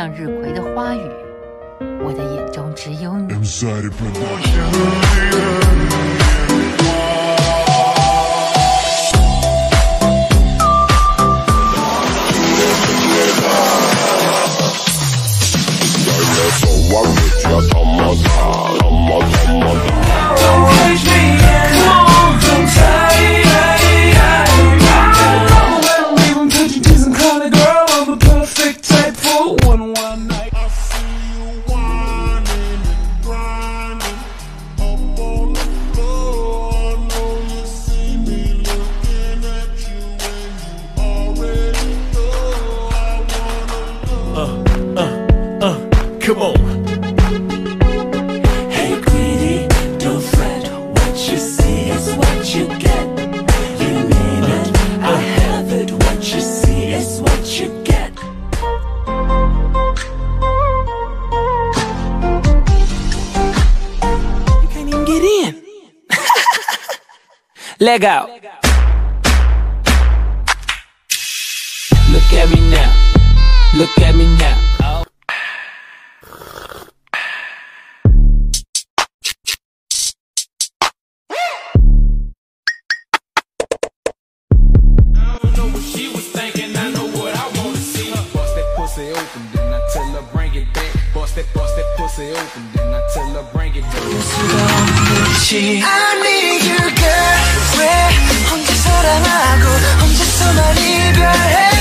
向日葵的花语，我的眼中只有你。 Come on. Hey, greedy, don't fret. What you see is what you get. You mean it, I have it. What you see is what you get. You can't even get in. Leg out. Look at me now. Look at me now. Open, then I tell her bring it back. Bust that pussy open, then I tell her bring it back. I need you, girl. 왜 혼자 사랑하고 혼자서만 이별해?